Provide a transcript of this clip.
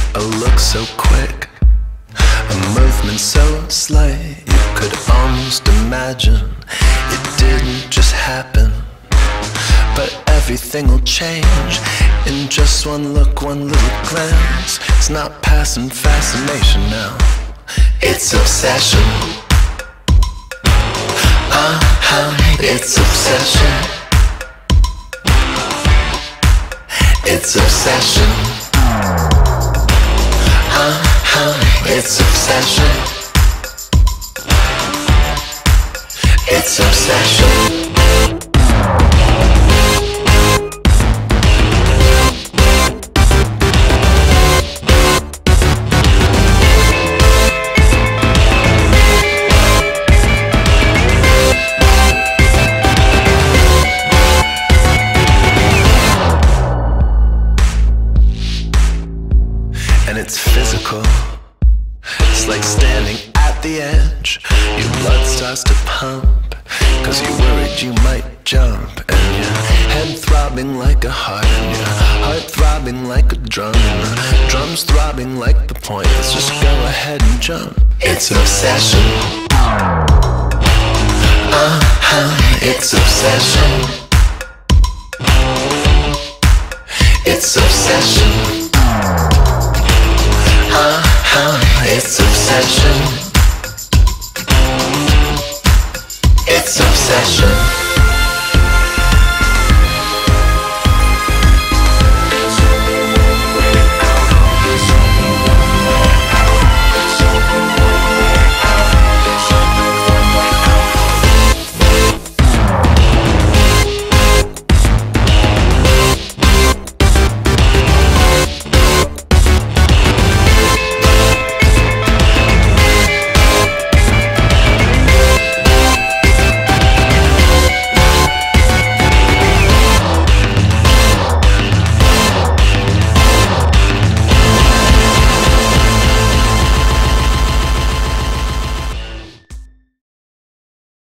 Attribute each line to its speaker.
Speaker 1: A look so quick, a movement so slight, you could almost imagine it didn't just happen. But everything will change in just one look, one little glance. It's not passing fascination now, it's obsession. It's obsession. It's obsession. It's obsession. It's obsession. And it's physical. It's like standing at the edge. Your blood starts to pump, cause you're worried you might jump. And your head throbbing like a heart, and your heart throbbing like a drum, and the drum's throbbing like the point. Let's just go ahead and jump. It's obsession. It's obsession. It's obsession. It's obsession. It's obsession.